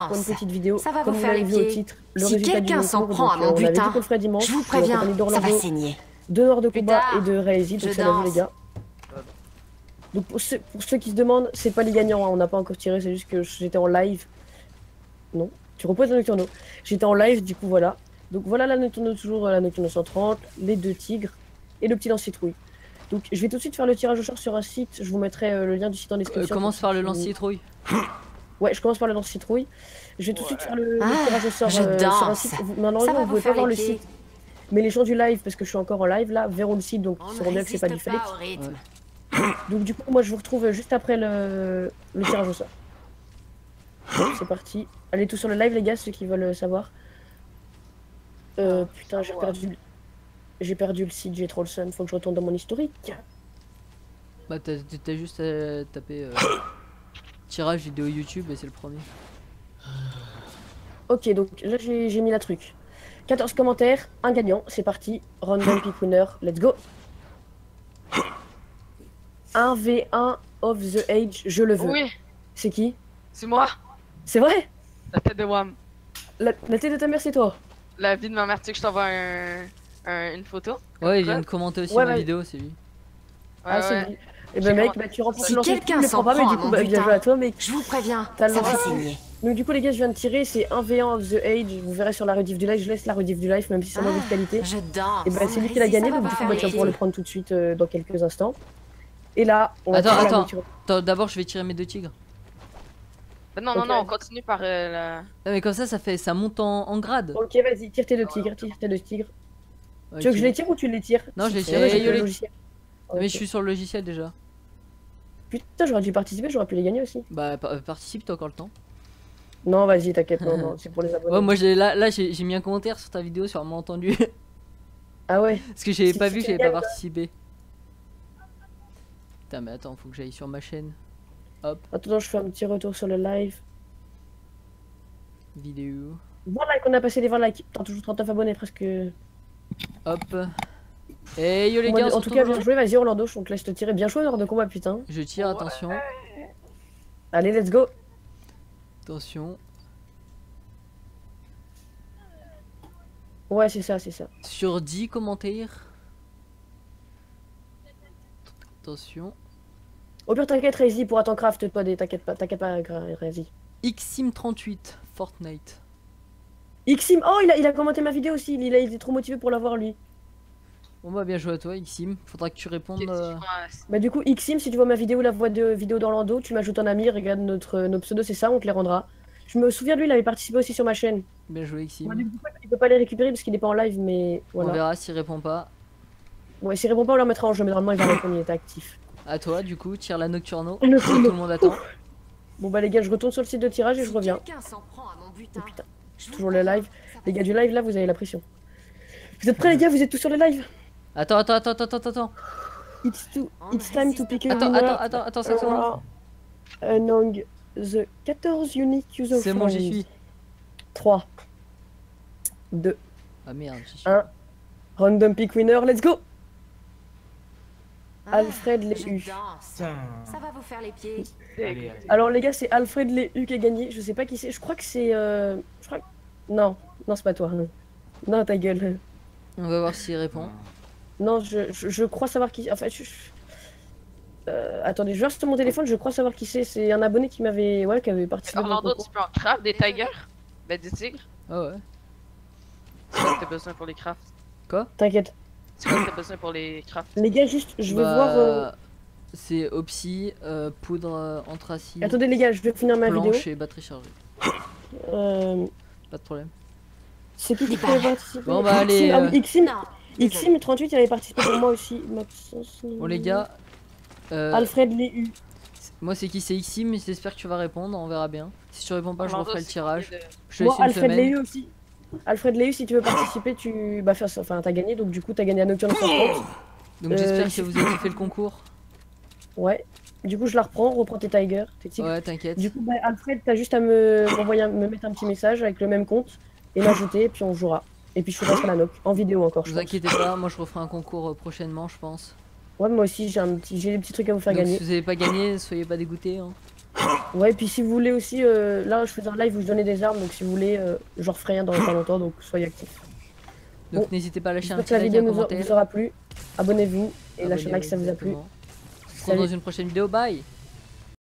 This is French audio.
pour une petite vidéo. Ça va Comme vous vous faire l'avez les vu au pieds. titre, le Si résultat du quelqu'un s'en concours, prend à donc, mon on avait dit butin, qu'on le ferait dimanche. je vous Je suis en préviens, compagnie ça va d'Orlando, saigner. de Noir de Plus combat tard, et de Raezy, donc je c'est la vous les danse. gars. Donc pour ceux qui se demandent, c'est pas les gagnants, hein, on n'a pas encore tiré, c'est juste que j'étais en live. Non, tu reposes la Nocturno. J'étais en live, du coup voilà. Donc voilà la Nocturno, toujours la Nocturno 130, les deux tigres et le petit lance-citrouille. Donc je vais tout de suite faire le tirage au sort sur un site, je vous mettrai le lien du site en description. Commence par le lance-citrouille. Ouais, je commence par le lance-citrouille. Je vais tout de suite faire le tirage au sort je sur un danse. site. Maintenant, Ça va vous vous pouvez pas faire voir les le pieds. site. Mais les gens du live, parce que je suis encore en live là, verront le site, donc On ils ne sauront bien que c'est pas du résiste fake. pas au rythme. Donc du coup, moi je vous retrouve juste après le tirage au sort. C'est parti. Allez tous sur le live les gars, ceux qui veulent savoir. Putain, j'ai perdu le site, j'ai trop le seum, faut que je retourne dans mon historique. Bah t'as juste à taper tirage vidéo YouTube et c'est le premier. Ok, donc là j'ai mis la truc. 14 commentaires, un gagnant, c'est parti. Random pick winner, let's go. 1v1 of the age, je le veux. Oui, C'est qui? c'est moi, C'est vrai? la tête de Wam. La tête de ta mère, c'est toi? La vie de ma mère, tu sais que je t'envoie une photo? Ouais, il vient de commenter aussi Ouais, ma ouais. vidéo, c'est lui. Ah, c'est ouais. lui. Et ben mec, bah, tu remportes Si le quelqu'un le s'en prends pas, mais prend du à coup, mon bah, bien butin, joué à toi, mec. Je vous préviens, T'as ça le va lancé. saigner. Donc du coup les gars, je viens de tirer, c'est 1v1 of the age, vous verrez sur la rediff du live, je laisse la rediff du live même si c'est mauvaise qualité. Je danse. Et bah c'est lui qui l'a gagné, donc du coup bah, tu vas pouvoir le prendre tout de suite dans quelques instants. Et là, on va tirer la voiture. Attends, d'abord je vais tirer mes deux tigres. Bah, non, Ok. non, non, on continue par la... Ah, mais comme ça monte en grade. Ok, vas-y, tire tes deux tigres, tire tes deux tigres. Ok. Tu veux que je les tire ou tu les tires? Non, je les tire. Ouais, j'ai Eh, le les- logiciel. Mais Ok. je suis sur le logiciel déjà. Putain, j'aurais dû participer, j'aurais pu les gagner aussi. Bah participe, t'as encore le temps. Non, vas-y, t'inquiète, non, non, c'est pour les abonnés. Ouais, moi là j'ai mis un commentaire sur ta vidéo sur malentendu. Ah ouais? Parce que j'avais Si pas tu vu, fais j'avais pas gaffe, participé. Putain, mais attends, faut que j'aille sur ma chaîne. Hop, Attends, je fais un petit retour sur le live. vidéo. 20 likes, on a passé les 20 likes. T'as toujours 39 abonnés presque. Hop. Et yo les Moi, gars, on se en tout cas, retrouve bien joué, vas-y Orlando, on te laisse te tirer. Bien joué hors de combat, putain. Je tire, attention. Allez, let's go. Attention. Ouais, c'est ça, c'est ça. Sur 10 commentaires. Attention. Au pire, t'inquiète, Razy pourra t'en craft, toi, t'inquiète pas, Razy. Xim38, Fortnite. Xim, oh, il a commenté ma vidéo aussi, il était trop motivé pour l'avoir, lui. Bon bah bien joué à toi Xim. Faudra que tu répondes. Bah du coup, Xim, si tu vois ma vidéo, la voix de vidéo d'Orlando, tu m'ajoutes en ami, regarde nos pseudos, c'est ça, on te les rendra. Je me souviens de lui, il avait participé aussi sur ma chaîne. Bien joué Xim. Ouais, du coup, il peut pas les récupérer parce qu'il est pas en live, mais On voilà. verra s'il répond pas. Ouais, s'il répond pas, on le remettra en jeu, mais normalement, il va répondre, il était actif. À toi du coup, tire la Nocturno. Le Tout le monde attend. Bon bah les gars, je retourne sur le site de tirage et je reviens. Quelqu'un s'en prend à mon butin. Oh putain, toujours le live. Les gars du live, là, vous avez la pression. Vous êtes prêts les gars, vous êtes tous sur le live? Attends. It's time to pick a Attends, 5 secondes. Among the 14 unique user C'est bon, j'y suis. 3, 2, Ah merde, j'y suis. 1. Random pick winner, let's go. Ah, Alfred je Léhu. danse. Ça va vous faire les pieds. Alors les gars, c'est Alfred Léhu qui a gagné. Je sais pas qui c'est. Je crois que c'est... Je crois que... Non, c'est pas toi. Non, ta gueule. On va voir s'il répond. Non, je crois savoir qui... En fait, attendez, je vais sur mon téléphone, je crois savoir qui c'est. C'est un abonné qui m'avait... Ouais, qui avait participé. Orlando, tu peux en craft des tigers? Bah des tigres? Ah ouais. C'est quoi que t'as besoin pour les crafts? T'inquiète. C'est quoi que t'as besoin pour les crafts? Les gars, juste, je veux Bah, voir... c'est Opsy, poudre anthracite, Attendez les gars, je vais finir ma vidéo. planche et batterie chargée. Euh... Pas de problème. C'est qui peut participer? Bon, bah, allez, Ah oui, Xim, Non. Xim38, il avait participé pour moi aussi. Maxence, Bon les gars, Alfred Léhu. moi c'est qui? C'est Xim, j'espère que tu vas répondre, on verra bien. Si tu réponds pas, je Orlando, referai le c'est tirage. qui de- Je te laisse Moi, une Alfred semaine. Léhu aussi. Alfred Léhu, si tu veux participer, tu... Bah, enfin, t'as gagné, donc du coup, t'as gagné à Nocturne 130. Donc j'espère que vous avez fait le concours. Ouais. Du coup, je la reprends tes tigers, tes tigres. Ouais, t'inquiète. Du coup, bah, Alfred, t'as juste à me mettre un petit message avec le même compte et m'ajouter, et puis on jouera. Et puis je ferai sur la noc, en vidéo encore, je Vous pense. inquiétez pas, moi je referai un concours prochainement, je pense. Ouais, moi aussi, j'ai des petits trucs à vous faire Donc gagner. si vous avez pas gagné, soyez pas dégoûtés. Hein. Ouais, puis si vous voulez aussi, là je faisais un live où je donnais des armes, donc si vous voulez, j'en referai un dans pas longtemps, donc soyez actifs. Donc Bon, n'hésitez pas à lâcher un j'espère que petit la like, un vidéo vous commentaire. aura plu. Abonnez-vous et lâchez un like si ça vous a plu. Exactement. On se retrouve dans une prochaine vidéo, bye.